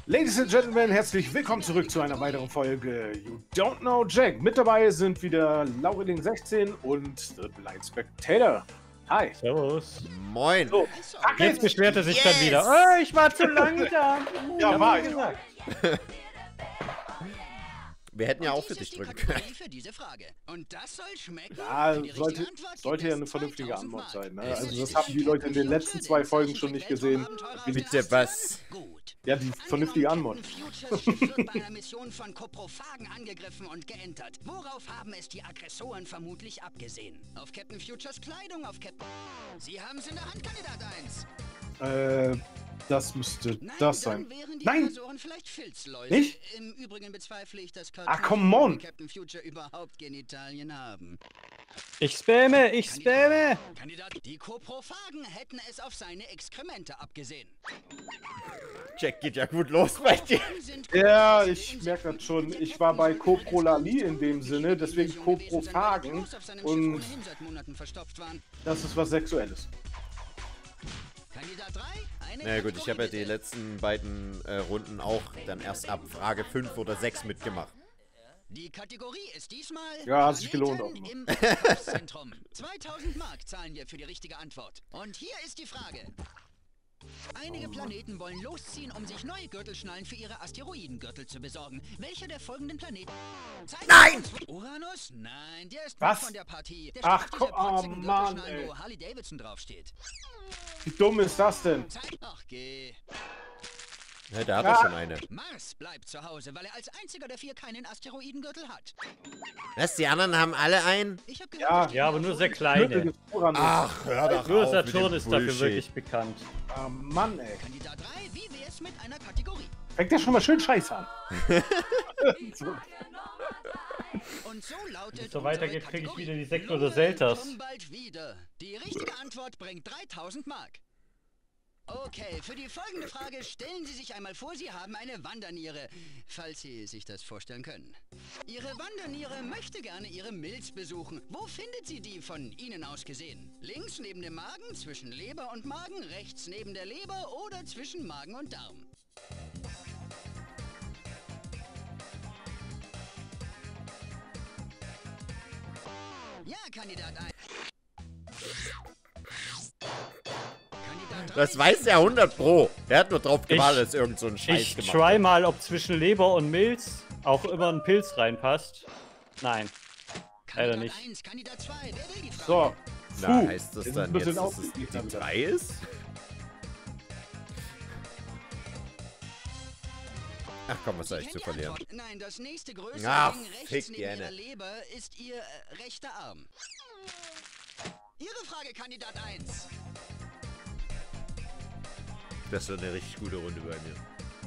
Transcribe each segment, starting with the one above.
Ladies and Gentlemen, herzlich willkommen zurück zu einer weiteren Folge You Don't Know Jack. Mit dabei sind wieder Laureling16 und The Blind Spectator. Hi. Servus. Moin. So, Jetzt beschwert er sich dann wieder. Oh, ich war zu langsam. Ja, war ich. Wir hätten ja auch für dich drücken können. Ja, sollte ja eine vernünftige Antwort sein. Ne? Also das haben die Leute in den letzten 2 Folgen schon nicht gesehen. Bitte was? Ja, die vernünftige Antwort. Wird bei einer Mission von Koprophagen angegriffen und geentert. Worauf haben es die Aggressoren vermutlich abgesehen? Auf Captain Futures Kleidung, auf Captain... Sie haben es in der Hand, Kandidat 1. Das müsste Nein, das sein. Nein! Aggressoren vielleicht Filzläuse. Nicht? Im Übrigen bezweifle ich, dass Ach, come on! Captain Future überhaupt Genitalien haben. Ich spamme. Kandidat, die Koprophagen hätten es auf seine Exkremente abgesehen. Jack geht ja gut los bei dir. Ja, ich merke das schon. Ich war bei Coprolali in dem Sinne, deswegen Koprophagen. Und das ist was Sexuelles. Kandidat 3, Na gut, ich habe ja die letzten beiden Runden auch dann erst ab Frage 5 oder 6 mitgemacht. Die Kategorie ist diesmal Ja, hat sich gelohnt auch Planeten immer. im Einkaufszentrum. 2000 Mark zahlen wir für die richtige Antwort. Und hier ist die Frage. Einige Planeten wollen losziehen, um sich neue Gürtelschnallen für ihre Asteroidengürtel zu besorgen. Welcher der folgenden Planeten? Nein! Uranus? Nein, der ist Was? nicht von der Partie. Der Ach, steht auf dieser komm, oh, protzigen Mann, Gürtelschnallen, ey. wo Harley Davidson draufsteht. Wie dumm ist das denn? Ach, geh. Ja, der hat doch schon eine. Mars bleibt zu Hause, weil er als einziger der 4 keinen Asteroidengürtel hat. Was, die anderen haben alle einen? Ich hab Ja, gehört, Ja, aber nur sehr kleine. Ach, hör doch Nur auf Saturn mit ist dem dafür Bullshit. wirklich bekannt. Ah, Mann, ey. Kandidat 3, wie wär's mit einer Kategorie? Fängt ja schon mal schön scheiße an. So. Und so lautet Wenn es so weitergeht, unsere kriege ich Kategorie. wieder die Sekt oder Selters. Komm bald wieder. Die richtige Antwort bringt 3000 Mark. Okay, für die folgende Frage stellen Sie sich einmal vor, Sie haben eine Wanderniere, falls Sie sich das vorstellen können. Ihre Wanderniere möchte gerne Ihre Milz besuchen. Wo findet sie die von Ihnen aus gesehen? Links neben dem Magen, zwischen Leber und Magen, rechts neben der Leber oder zwischen Magen und Darm? Ja, Kandidat 1. Das weiß er 100 Pro. Der hat nur drauf gewartet, dass irgend so ein Scheiß Ich gemacht try mal, ob zwischen Leber und Milz auch immer ein Pilz reinpasst. Nein. Leider nicht. 1, Kandidat 2, wer will die Frage? So. Na, Puh. heißt das Jetzt dann ein bisschen jetzt, dass es aufgespielt die haben wir. 3 ist? Ach komm, was soll ich Sie zu kennen die verlieren? Antwort. Nein, das nächste größere Ach, Ding rechts fick neben die ihrer Henne. Leber ist ihr rechter Arm. Ihre Frage, Kandidat 1. Das ist eine richtig gute Runde bei mir.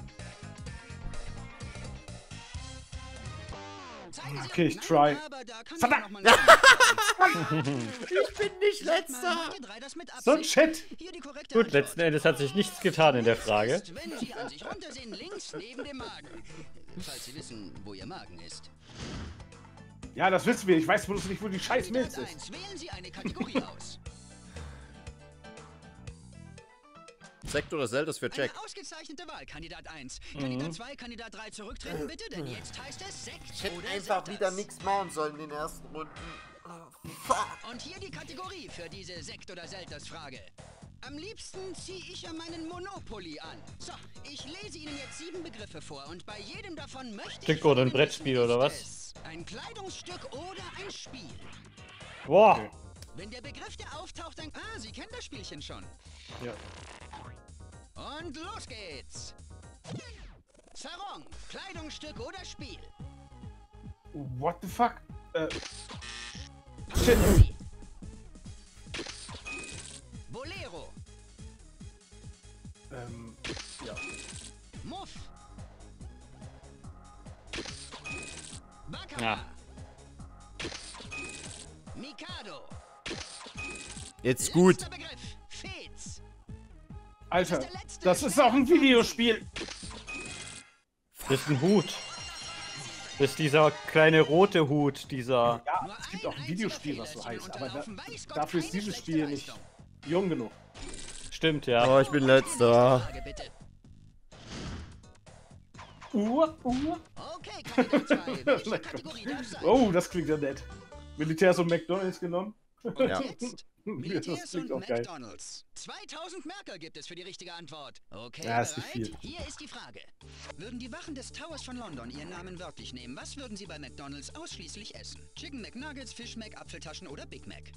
Zeigen Sie Okay, an. ich Nein, try. aber da kann Verdammt! ich noch mal Ich bin nicht letzter! Macht ihr 3 das mit So ein Absicht? Shit. Hier die korrekte Gut, Antwort. letzten Endes hat sich nichts getan in der Frage. Ist, wenn Sie an sich runtersehen, links neben dem Magen. Falls Sie wissen, wo Ihr Magen ist. Ja, das wissen wir. Ich weiß bloß nicht, wo die scheiß Milz Kandidat ist. 1, wählen Sie eine Kategorie aus. Sekt oder Zeldas für Jack? Eine ausgezeichnete Wahl, Kandidat 1. Kandidat 2, Kandidat 3 zurücktreten bitte, denn jetzt heißt es Sekt oder Selters. nichts machen sollen in den ersten Runden. Und hier die Kategorie für diese Sekt- oder Selters-Frage. Am liebsten ziehe ich ja meinen Monopoly an. So, ich lese Ihnen jetzt 7 Begriffe vor und bei jedem davon möchte Stück ich... oder ein von Ihnen Brettspiel wissen, oder ist was? es ein Kleidungsstück oder ein Spiel. Boah. Wenn der Begriff, der auftaucht, dann... Ah, Sie kennen das Spielchen schon. Ja. Und los geht's. Sarong, Kleidungsstück oder Spiel. What the fuck? Shit. Bolero, Ja. Muff. Baccarat. Ja. Mikado. Jetzt gut. Letzter Begriff. Fez. Alter, das ist auch ein Videospiel. Das ist ein Hut. Das ist dieser kleine rote Hut, dieser... Ja, es gibt auch ein Videospiel, was so heißt, aber dafür ist dieses Spiel nicht jung genug. Stimmt, ja. Oh, ich bin letzter. Frage bitte. Okay, Kandidat 2, welche Kategorie darf sein? Oh, das klingt ja nett. Militärs und McDonalds genommen. Und Ja. jetzt? Das Militärs klingt und auch geil. McDonalds. 2000 Marker gibt es für die richtige Antwort. Okay, Ja, ist bereit? nicht viel. Hier ist die Frage. Würden die Wachen des Towers von London ihren Namen wörtlich nehmen, was würden sie bei McDonalds ausschließlich essen? Chicken McNuggets, Fish Mac, Apfeltaschen oder Big Mac?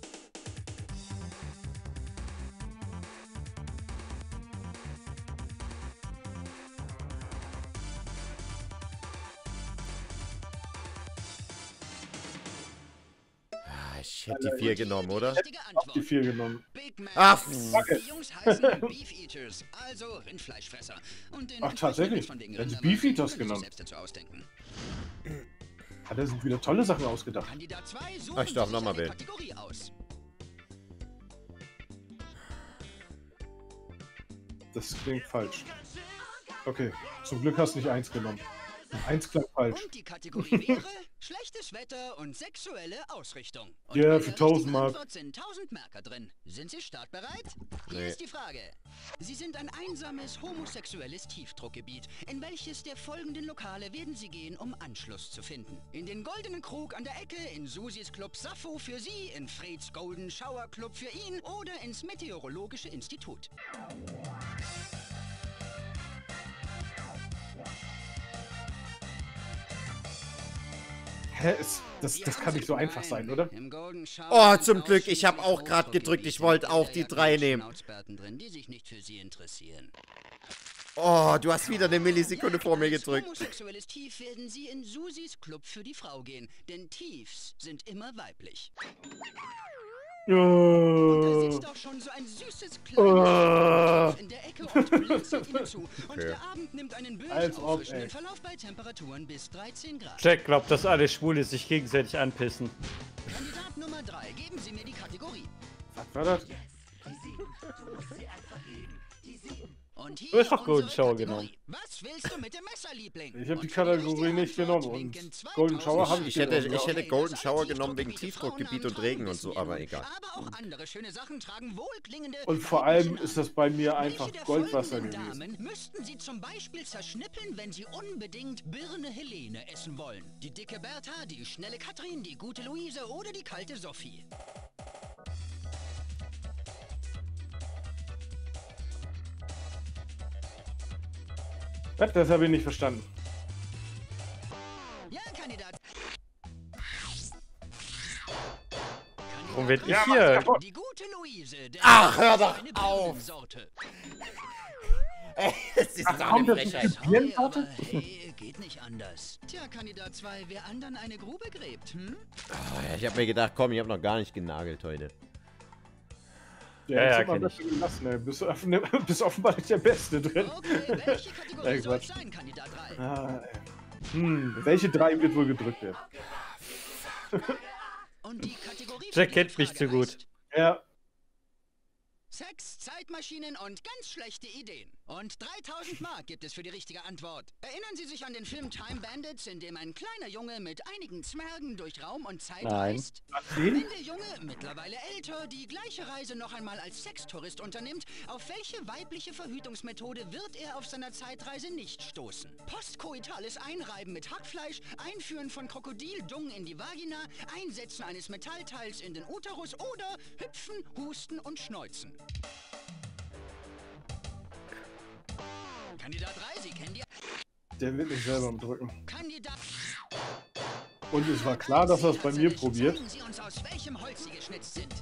Ich hätte die 4 genommen, oder? Richtige Antwort. Die 4 genommen. Big Mac. Ach, Die Jungs heißen Beef Eaters, also Rindfleischfresser. Und den Ach, tatsächlich? von wegen Hätten sie Rindermarken Beef Eaters können Sie sich genommen. selbst dazu ausdenken. Hat er sich wieder tolle Sachen ausgedacht. Kandidat 2, suchen Ach, ich darf Sie noch sich mal eine wählen. Kategorie aus. Das klingt falsch. Okay, zum Glück hast du nicht 1 genommen. 1 klang falsch. Und die Kategorie wäre schlechtes Wetter und sexuelle Ausrichtung. Und Ja, bei für der 1000 richtigen Mark. Antwort sind 1000 Marker drin. Sind Sie startbereit? Hier Nee. ist die Frage. Sie sind ein einsames homosexuelles Tiefdruckgebiet. In welches der folgenden Lokale werden Sie gehen, um Anschluss zu finden? In den Goldenen Krug an der Ecke, in Susis Club Sappho für Sie, in Freds Golden Shower Club für ihn oder ins Meteorologische Institut? Hä? Das kann nicht so einfach sein, oder? Im Golden Shower Oh, sind zum Glück, ich habe ausschließlich auch gerade gedrückt, ich Hochdruckgebiete wollte mit auch die 3 nehmen. Schnauzbärten drin, die sich nicht für Sie interessieren. Oh, du hast wieder eine Millisekunde vor mir Als gedrückt. homosexuelles Tief werden Sie in Susis Club für die Frau gehen, denn Tiefs sind immer weiblich. Da sitzt doch schon so ein süßes kleines in der Ecke und blinzelt Ihnen zu. Und der Abend nimmt einen Als bös ob, auffrischenden ey. Verlauf bei Temperaturen bis 13 Grad. Jack glaubt, dass alle Schwule sich gegenseitig anpissen. Kandidat Nummer 3, geben Sie mir die Kategorie. Was war das? Und hier Du hast doch Golden unsere Shower Kategorie. genommen. Was willst du mit dem Messer, Liebling? Ich habe die Und für Kategorie richtige nicht genommen Antwort und winken Golden 2000 Shower habe Ich ich hätte, genommen. ich hätte Okay, Golden dass Shower alle genommen wegen Tiefdruckgebiete Tiefdruckgebiet und Frauen Regen und haben, so, wissen wir aber nun. egal. Aber auch andere schöne Sachen tragen wohlklingende Und vor allem weibliche ist das bei mir Namen. einfach Welche der Goldwasser folgenden gewesen. Damen müssten Sie zum Beispiel zerschnippeln, wenn Sie unbedingt Birne Helene essen wollen? Die dicke Bertha, die schnelle Katrin, die gute Luise oder die kalte Sophie? Was? Das habe ich nicht verstanden. Ja, Kandidat. Warum werd ich Ja, hier? mach kaputt. Die gute Luise. Der Ach, hör doch eine auf. Birnensorte. Es ist doch komm, eine das ist Frechheit. die Birnensorte? Aber hey, geht nicht anders. Tja, Kandidat 2, wer anderen eine Grube gräbt, hm? Oh, ich habe mir gedacht, komm, ich habe noch gar nicht genagelt heute. Ja, ja, jetzt kenn mal ich. besser gelassen, ey. Bist offenbar nicht der Beste drin. Okay, welche Kategorie Ey, soll es Quatsch. sein, Kandidat 3? Ah, ey. Welche 3 wird wohl gedrückt werden? Und die Kategorie für Jack diese kennt mich Frage zu gut. heißt Ja, Sex, Zeitmaschinen und ganz schlechte Ideen. Und 3000 Mark gibt es für die richtige Antwort. Erinnern Sie sich an den Film Time Bandits, in dem ein kleiner Junge mit einigen Zwergen durch Raum und Zeit Nein. reist? den? Wenn der Junge, mittlerweile älter, die gleiche Reise noch einmal als Sextourist unternimmt, auf welche weibliche Verhütungsmethode wird er auf seiner Zeitreise nicht stoßen? Postkoitales Einreiben mit Hackfleisch, Einführen von Krokodildung in die Vagina, Einsetzen eines Metallteils in den Uterus oder Hüpfen, Husten und Schneuzen. Kandidat 3, Sie kennen die... Der wird nicht selber drücken. Kandidat... Und es war klar, dass er es bei mir Tatsächlich. probiert. Zeigen Sie uns, aus welchem Holz Sie geschnitzt sind.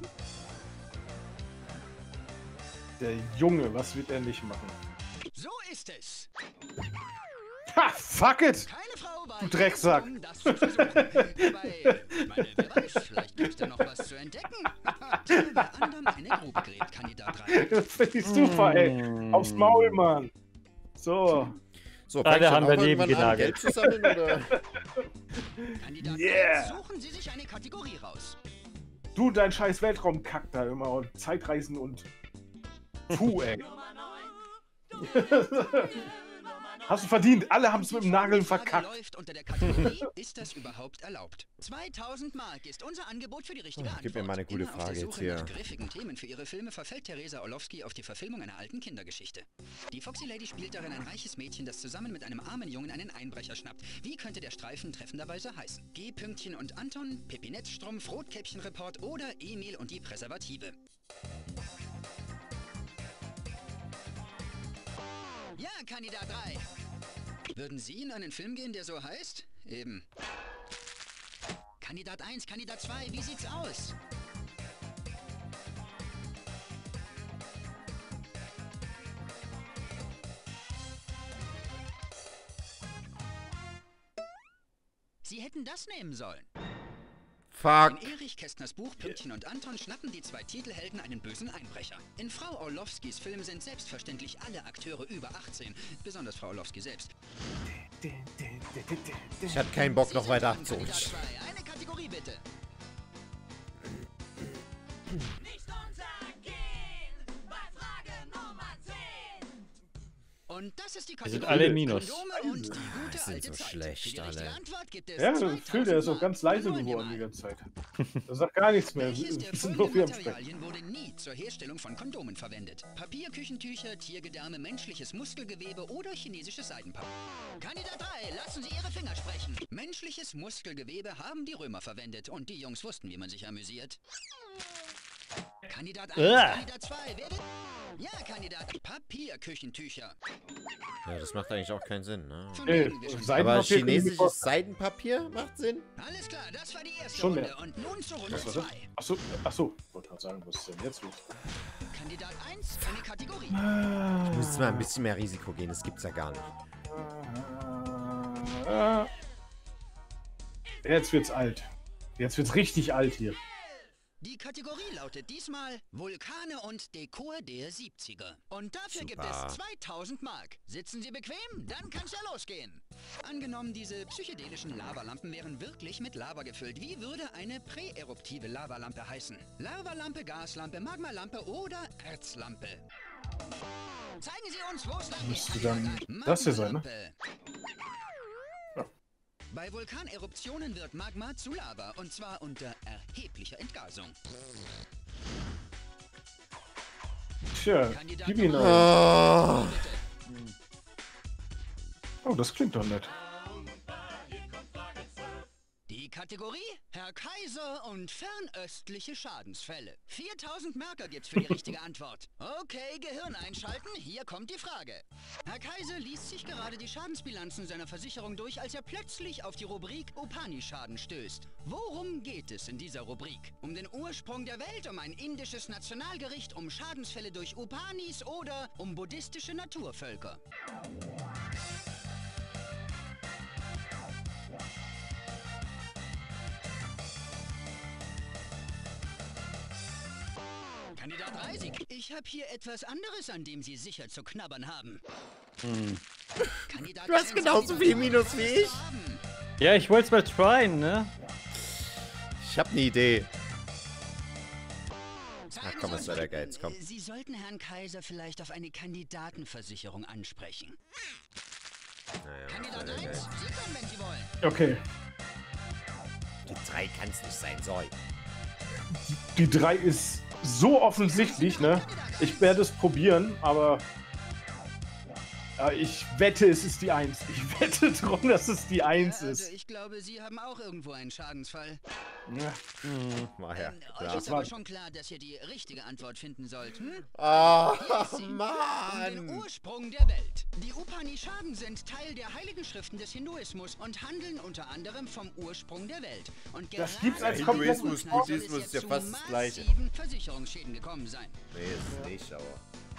Der Junge, was wird er nicht machen? So ist es. Ha, fuck it! Keine Frau war Du Drecksack. jemals dumm, das zu versuchen. Dabei, ich meine, wer weiß, vielleicht gibt's da noch was zu entdecken. Tja, wer anderem eine Grube gräbt, Kandidat 3. Das finde ich super, ey. Aufs Maul, Mann. So. So, Alle fängst du haben dann auch daneben irgendwann an, genagelt. Geld zu sammeln, oder? Kandidat Yeah. 1, suchen Sie sich eine Kategorie raus. Du, dein scheiß Weltraumkack da immer und Zeitreisen und... Puh, ey. Hast du verdient. Alle haben es mit dem Nageln Die Frage verkackt. läuft unter der Kategorie, ist das überhaupt erlaubt? 2000 Mark ist unser Angebot für die richtige Antwort. Gib mir mal eine gute Immer auf Frage der jetzt Suche hier. nach griffigen Themen für ihre Filme verfällt Theresa Orlowski auf die Verfilmung einer alten Kindergeschichte. Die Foxy Lady spielt darin ein reiches Mädchen, das zusammen mit einem armen Jungen einen Einbrecher schnappt. Wie könnte der Streifen treffenderweise heißen? G. Pünktchen und Anton, Pepinettstrumpf, Rotkäppchenreport oder Emil und die Präservative? Ja, Kandidat 3. Würden Sie in einen Film gehen, der so heißt? Eben. Kandidat 1, Kandidat 2, wie sieht's aus? Sie hätten das nehmen sollen. Fuck. In Erich Kästners Buch Pünktchen und Anton schnappen die zwei Titelhelden einen bösen Einbrecher. In Frau Orlowskis Film sind selbstverständlich alle Akteure über 18, besonders Frau Orlowski selbst. Ich hatte keinen Bock, noch weiter Sie sind dran, abzurutschen. Kandidat 2. Eine Kategorie bitte. Nicht untergehen bei Frage Nummer 10. Und das ist die Wir sind Kategorie alle Minus. Kondome und die gute sind alte so Zeit. schlecht, Für die richtige alle. Antwort gibt es Ja, 2000 Phil, der ist auch Mark. ganz leise Wiederholen wir geworden die mal. ganze Zeit. Er sagt gar nichts mehr. Welches der Wir sind nur folgenden wir am Sprechen. Materialien wurde nie zur Herstellung von Kondomen verwendet? Papier, Küchentücher, Tiergedärme, menschliches Muskelgewebe oder chinesisches Seidenpapier? Kandidat 3, lassen Sie Ihre Finger sprechen. Menschliches Muskelgewebe haben die Römer verwendet und die Jungs wussten, wie man sich amüsiert. Kandidat 1, Kandidat 2, wer will? Ja, Kandidat. Papier-Küchentücher. Ja, das macht eigentlich auch keinen Sinn, ne? Von Nee, denen wir schon Seiden- Aber Seidenpapier können wir chinesisches Seidenpapier macht Sinn? Alles klar, das war die erste Schon Runde. mehr. Und nun zur Runde Was war das? 2. Achso. Ich wollte gerade sagen, was ist denn jetzt los? Kandidat 1, eine Kategorie. Ich muss mal ein bisschen mehr Risiko gehen, das gibt's ja gar nicht. Jetzt wird's alt. Jetzt wird's richtig alt hier. Die Kategorie lautet diesmal Vulkane und Dekor der 70er. Und dafür gibt Super. es 2000 Mark. Sitzen Sie bequem? Dann kann's ja losgehen. Angenommen, diese psychedelischen Lavalampen wären wirklich mit Lava gefüllt. Wie würde eine präeruptive Lavalampe heißen? Lavalampe, Gaslampe, Magmalampe oder Erzlampe? Zeigen Sie uns, wo es lang geht. Müsste dann das hier sein, ne? Magmalampe. Bei Vulkaneruptionen wird Magma zu Lava, und zwar unter erheblicher Entgasung. Tja, Kandidat gib ihn Nummer auf. Oh. bitte. Oh, das klingt doch nett. Die Kategorie Herr Kaiser und fernöstliche Schadensfälle. 4000 Marker gibt's für die richtige Antwort. Okay, Gehirn einschalten, hier kommt die Frage. Herr Kaiser liest sich gerade die Schadensbilanzen seiner Versicherung durch, als er plötzlich auf die Rubrik Upani-Schaden stößt. Worum geht es in dieser Rubrik? Um den Ursprung der Welt, um ein indisches Nationalgericht, um Schadensfälle durch Upanis oder um buddhistische Naturvölker? Kandidat 30. Ich habe hier etwas anderes, an dem Sie sicher zu knabbern haben. Kandidat Du hast genauso viel Minus wie ich. Ja, ich wollte es mal tryen, ne? Ich hab ne Idee. Sagen komm, Sie was uns soll der bitten, Geiz, komm. Sie sollten Herrn Kaiser vielleicht auf eine Kandidatenversicherung ansprechen. Naja, was Kandidat soll der 1, Geiz? Sie können, wenn Sie wollen. Okay. Die 3 kann's nicht sein, soll. Die 3 ist so offensichtlich, ne? Ich werde es probieren, aber ich wette, es ist die 1. Ich wette drum, dass es die 1 Ja, also ist. ich glaube, Sie haben auch irgendwo einen Schadensfall. Ja. Mal her. Euch Ja. ist aber schon klar, dass ihr die richtige Antwort finden sollt. Hm? Oh, Um den Mann. Ursprung der Welt. Die Upanishaden sind Teil der heiligen Schriften des Hinduismus und handeln unter anderem vom Ursprung der Welt. Und Das gerade gibt's als in Hinduismus, Russland soll es Buddhismus ist ja zu fast das Gleiche. massiven Versicherungsschäden gekommen sein. Nee, ist nicht, aber.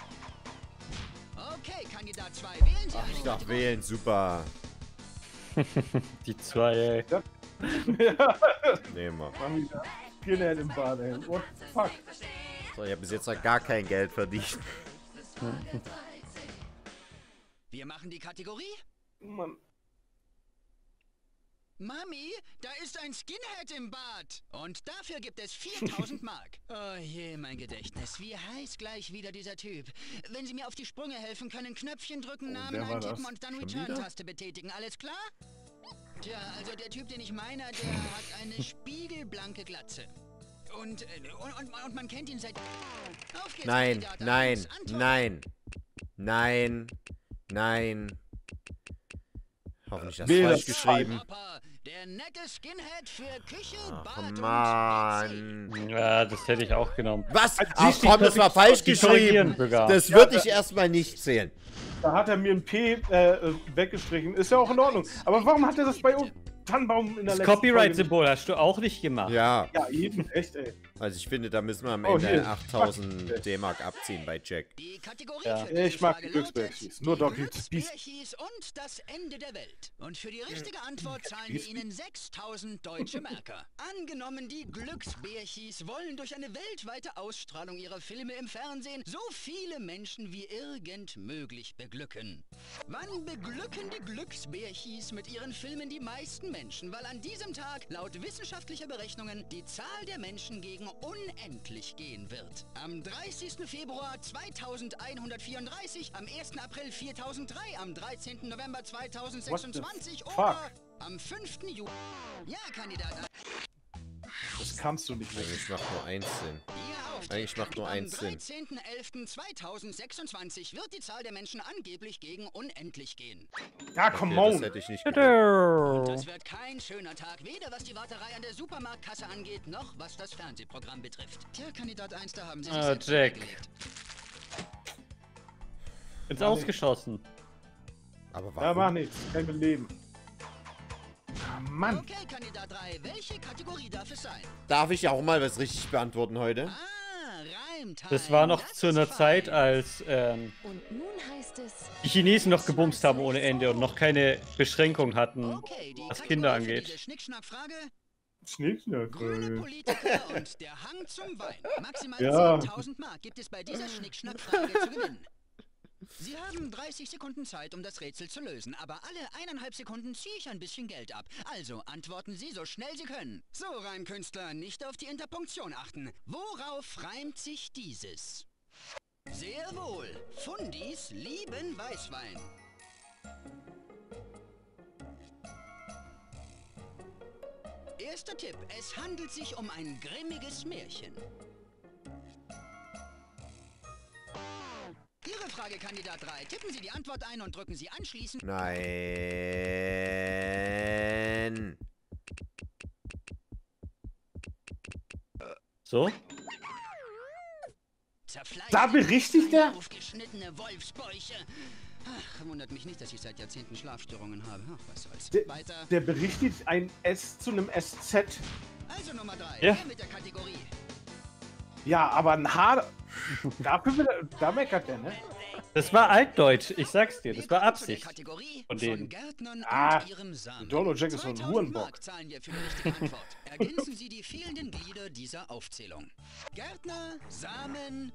Okay, Kandidat 2, wählen Sie eine Ich darf Kategorie. wählen, super. Die 2, ey. Nehmen wir. Mach wieder. Skinhead im Bad, ey. What the fuck? So, ich habe bis jetzt noch gar kein Geld verdient. Wir machen die Kategorie Mann. Mami, da ist ein Skinhead im Bad. Und dafür gibt es 4000 Mark. Oh je, mein Gedächtnis. Wie heißt gleich wieder dieser Typ? Wenn Sie mir auf die Sprünge helfen können, Knöpfchen drücken, Namen wer war eintippen das? und dann Schon wieder? Return-Taste betätigen. Alles klar? Tja, also der Typ, den ich meine, der hat eine spiegelblanke Glatze. Und man kennt ihn seit... Auf geht's, Nein, Kandidat nein, 1, Antwort. nein. Nein. Nein. Hoffentlich hast du Wähle falsch das geschrieben. Papa, der nette Skinhead für Küche, Ach, Bad und Mann. Ja, das hätte ich auch genommen. Was? Also, Ach siehst du, komm, das war falsch Die korrigieren geschrieben. sogar. Das würde ich erstmal nicht zählen. Da hat er mir ein P weggestrichen. Ist ja auch in Ordnung. Aber warum hat er das bei Tannenbaum in der Das letzten Copyright-Symbol hast du auch nicht gemacht. Ja, Folge? Ja, eben. Echt, ey. also ich finde, da müssen wir am Oh, Ende hier. 8000 D-Mark abziehen bei Jack. Die Kategorie Ja. für diese Ich mag Frage die Glücksbärchis. lautet, Nur die Doggy Beast. Glücksbärchis und das Ende der Welt. Und für die richtige Antwort zahlen wir Ihnen 6000 deutsche Marker. Angenommen, die Glücksbärchis wollen durch eine weltweite Ausstrahlung ihrer Filme im Fernsehen so viele Menschen wie irgend möglich beglücken. Wann beglücken die Glücksbärchis mit ihren Filmen die meisten Menschen? Weil an diesem Tag laut wissenschaftlicher Berechnungen die Zahl der Menschen gegen unendlich gehen wird. Am 30. Februar 2134, am 1. April 4003, am 13. November 2026 What the oder fuck? am 5. Juli. Ja, Kandidat. Das kannst du nicht Eigentlich wissen. macht nur eins Sinn. Ihr Auftritt. Eigentlich macht nur eins Sinn. Am 13.11.2026 wird die Zahl der Menschen angeblich gegen unendlich gehen. Ja, come Okay, das on. hätte ich nicht gedacht. Das wird kein schöner Tag, weder was die Warterei an der Supermarktkasse angeht, noch was das Fernsehprogramm betrifft. Tja, Kandidat 1, da haben Sie sich Ah, selbst Jack. reingelegt. Ins Ausgeschossen. Aber Ja, mach warum? nichts. Kein Leben. Ah, Mann. Okay, Kandidat 3, welche Kategorie darf es sein? Darf ich auch mal was richtig beantworten heute? Ah, Reimtime. Das war noch Das zu ist einer fein. Zeit, als Und nun heißt es... die Chinesen noch gebumst haben ohne Ende und noch keine Beschränkung hatten, Okay, die was Kinder Kategorie für angeht. diese Schnickschnackfrage: Schnickschnack. grüne Politiker und der Hang zum Wein. Maximal Ja. 10.000 Mark gibt es bei dieser Schnickschnack-Frage zu gewinnen. Sie haben 30 Sekunden Zeit, um das Rätsel zu lösen, aber alle 1,5 Sekunden ziehe ich ein bisschen Geld ab. Also antworten Sie so schnell Sie können. So, Reimkünstler, nicht auf die Interpunktion achten. Worauf reimt sich dieses? Sehr wohl. Fundis lieben Weißwein. Erster Tipp. Es handelt sich um ein grimmiges Märchen. Ihre Frage, Kandidat 3. Tippen Sie die Antwort ein und drücken Sie anschließend... Nein. So? Zerfleischt. Da berichtigt er? Aufgeschnittene Wolfsbäuche. Ach, wundert mich nicht, dass ich seit Jahrzehnten Schlafstörungen habe. Ach, was soll's. Weiter. Der berichtigt ein S zu einem SZ. Also Nummer 3. Ja. Wer mit der Kategorie? Ja, aber ein H. Dafür will er, da meckert der, ne? Das war altdeutsch, ich sag's dir, das war Wir kommen zu der Absicht. Kategorie von von denen. Gärtnern Ah, und ihrem Samen. Donald Jack ist so ein 2000 Hurenbock. Mark zahlen wir für die richtige Antwort. Ergänzen Sie die fehlenden Glieder dieser Aufzählung. Gärtner, Samen,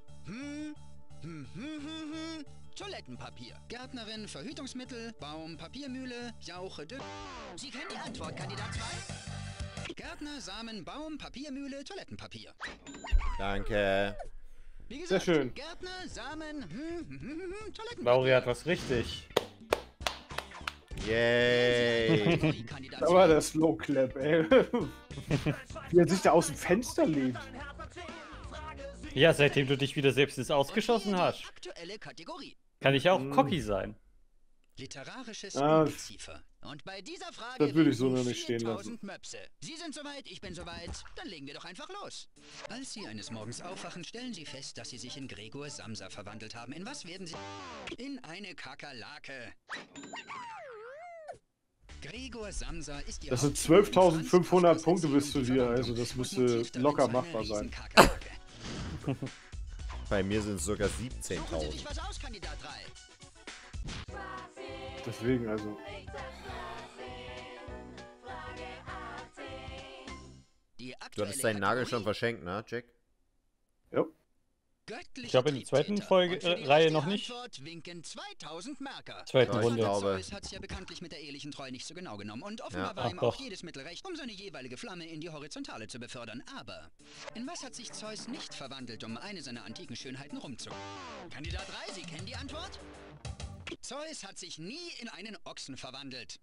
Toilettenpapier. Gärtnerin, Verhütungsmittel, Baum, Papiermühle, Jauche, Dück. Sie kennen die Antwort, Kandidat 2? Gärtner, Samen, Baum, Papiermühle, Toilettenpapier. Danke. Wie Sehr gesagt, schön. Gärtner, Samen, Toilettenpapier. Mauri hat was richtig. Yay. Da war der Slow Clap, ey. Wie er sich da aus dem Fenster lehnt. Ja, seitdem du dich wieder selbst ins Ausgeschossen hast, Aktuelle Kategorie. kann ich auch cocky sein. Literarisches Ah, Ungeziefer. Und bei dieser Frage das würde ich so winken noch nicht stehen 4000 Möpse. Sie sind soweit, ich bin soweit. Dann legen wir doch einfach los. Als Sie eines Morgens aufwachen, stellen Sie fest, dass Sie sich in Gregor Samsa verwandelt haben. In was werden Sie? In eine Kakerlake. Gregor Samsa ist Ihr Das sind Hauptfigur und 12.500 Franz Punkte bis Erzählung zu die dir, Verwandlung also das und müsste Motiv darin locker so eine machbar sein. Riesenkakerlake. Bei mir sind es sogar Suchen Sie 17.000. sich was aus, Kandidat 3. Deswegen, also. Die Du aktuelle hattest deinen Nagel schon Kategorie. verschenkt, ne, Jack? Ja. Göttliche Ich glaube, in der zweiten Triebtäter. Folge, Und für die Reihe richtige noch nicht. Antwort winken 2000 Marker. Zweiten Ja, ich Runde. glaube. Zeus hat's ja bekanntlich mit der ehelichen Treue nicht so genau genommen und offenbar Ja. war Ach ihm doch. auch jedes Mittel recht, um seine jeweilige Flamme in die Horizontale zu befördern. Aber in was hat sich Zeus nicht verwandelt, um eine seiner antiken Schönheiten rumzukommen? Kandidat 3, Sie kennen die Antwort? Zeus hat sich nie in einen Ochsen verwandelt.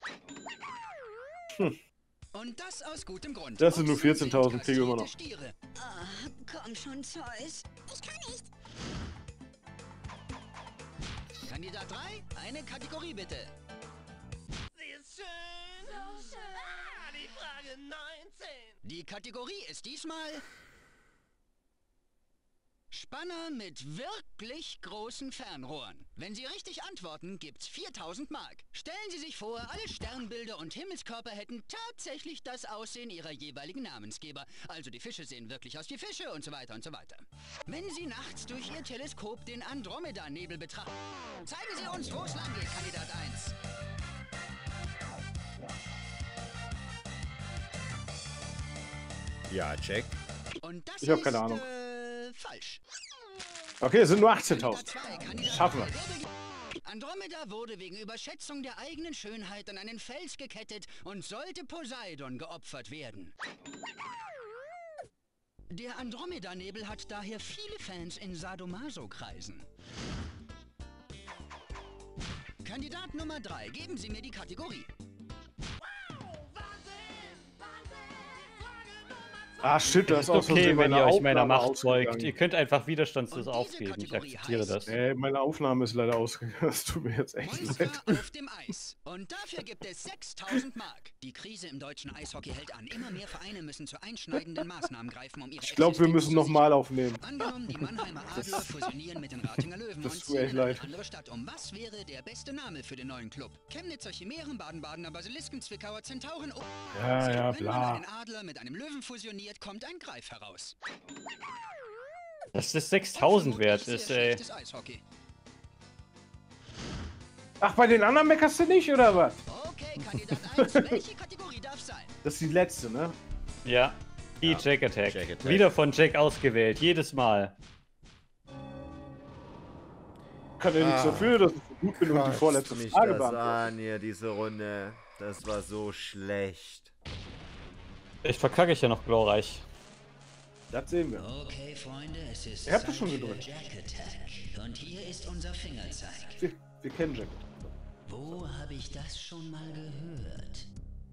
Und das aus gutem Grund. Das sind nur Ochsen 14.000, sind kriegen wir immer noch. kastrierte Stiere. Ah, komm schon, Zeus. Ich kann nicht. Kandidat 3, eine Kategorie bitte. Sie ist schön. So schön. Ah, die Frage 19. Die Kategorie ist diesmal Spanner mit wirklich großen Fernrohren. Wenn Sie richtig antworten, gibt's 4000 Mark. Stellen Sie sich vor, alle Sternbilder und Himmelskörper hätten tatsächlich das Aussehen ihrer jeweiligen Namensgeber. Also die Fische sehen wirklich aus wie Fische und so weiter und so weiter. Wenn Sie nachts durch Ihr Teleskop den Andromeda-Nebel betrachten, zeigen Sie uns, wo es lang geht, Kandidat 1. Ja, check. Und das Ich hab ist, keine Ahnung. Falsch. Okay, es sind nur Kandidat 18.000. 2, Kandidat Schaffen 3, wir. wer beginnt? Andromeda wurde wegen Überschätzung der eigenen Schönheit an einen Fels gekettet und sollte Poseidon geopfert werden. Der Andromeda-Nebel hat daher viele Fans in Sadomaso-Kreisen. Kandidat Nummer 3, geben Sie mir die Kategorie. Ah, shit, das ist aus Okay, Versehen wenn meine ihr euch meiner Aufnahme Macht beugt. ausgegangen. Ihr könnt einfach widerstandslos Und diese aufgeben. Ich Kategorie akzeptiere heißt- das. Meine Aufnahme ist leider ausgegangen. Das tut mir jetzt echt Monster leid. auf dem Eis. Und dafür gibt es 6000 Mark. Die Krise im deutschen Eishockey hält an. Immer mehr Vereine müssen zu einschneidenden Maßnahmen greifen, um ihre Ich glaube, wir Existenz müssen zu nochmal sichern. aufnehmen. Angenommen, die Mannheimer Adler fusionieren mit den Ratinger Löwen Das und tut mir ziehen echt in eine leid. andere Stadt. Was wäre der beste Name für den neuen Club? Chemnitzer Chimären, Baden-Badener Basilisken, Zwickauer Zentauren. Oh. Ja, ja, Wenn man bla. einen Adler mit einem Löwen fusioniert, kommt ein Greif heraus. Dass das 6000 wert Vermutlich ist, sehr ey. schlechtes Eishockey. Ach, bei den anderen meckerst du nicht, oder was? Okay, Kandidat 1, welche Kategorie darf sein? Das ist die letzte, ne? Ja. Die Ja, Jack Attack. Jack Attack. Wieder von Jack ausgewählt. Jedes Mal. Kann ja nichts dafür, dass es so gut bin und die Kotzt vorletzte mich Frage das beantwortet. an hier, diese Runde. Das war so schlecht. Vielleicht verkacke ich ja noch glorreich. Das sehen wir. Okay, Freunde, es ist Ihr habt das Zeit schon für gedrückt. Jack Attack. Und hier ist unser Fingerzeig. Wir kennen Jack. Wo habe ich das schon mal gehört?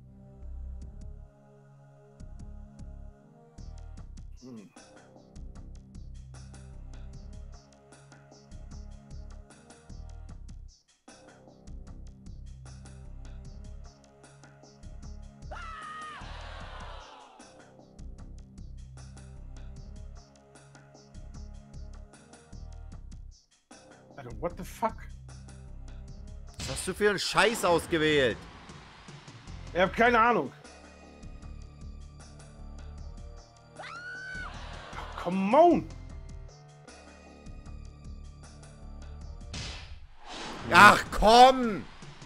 Alter, what the fuck? Was hast du für einen Scheiß ausgewählt? Ich hab keine Ahnung. Come on! Ach komm!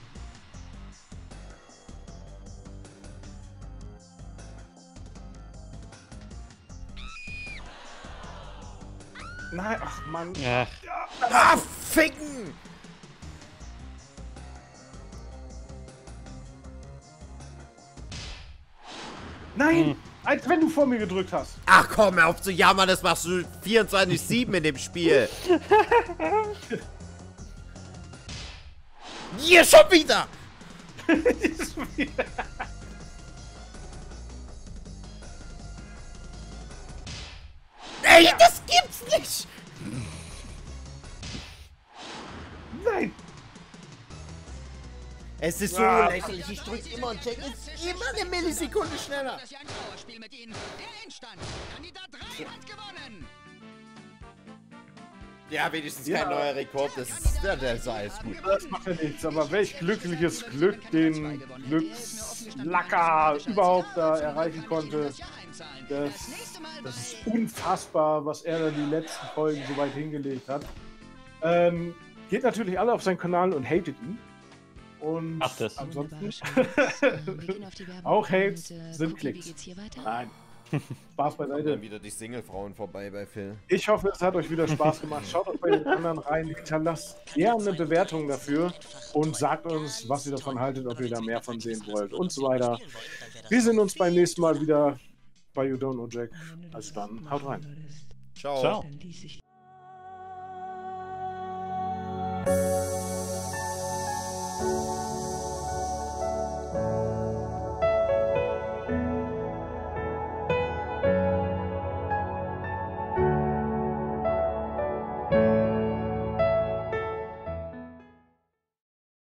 Nein, ach Mann. Ach, Ah, ficken! Nein! Als wenn du vor mir gedrückt hast. Ach komm, hör auf zu jammern, das machst du 24/7 in dem Spiel. Hier schon wieder! Ey, das gibt's nicht! Nein! Es ist so Ah. lächerlich, ich drück immer und check ist immer eine Millisekunde schneller. Das ist ja ein Trauerspiel mit Ihnen. Der Endstand. Kandidat 3 hat gewonnen. Ja, wenigstens Ja. kein neuer Rekord, das ist alles gut. Das macht ja nichts, aber welch glückliches Glück den Glückslacker überhaupt da erreichen konnte. Das ist unfassbar, was er da die letzten Folgen so weit hingelegt hat. Geht natürlich alle auf seinen Kanal und hatet ihn. Und Macht es. ansonsten Wir gehen auf die Werbung auch Hates und, sind Cookie, wie Klicks. geht's hier weiter? Nein. Spaß Kommen beiseite. dann wieder die Single-Frauen vorbei bei Phil. Ich hoffe, es hat euch wieder Spaß gemacht. Schaut auch bei den anderen rein. Hinterlasst gerne eine Bewertung dafür und sagt uns, was ihr davon haltet, ob ihr da mehr von sehen wollt und so weiter. Wir sehen uns beim nächsten Mal wieder bei You Don't Know Jack. Also dann, haut rein. Ciao. Ciao.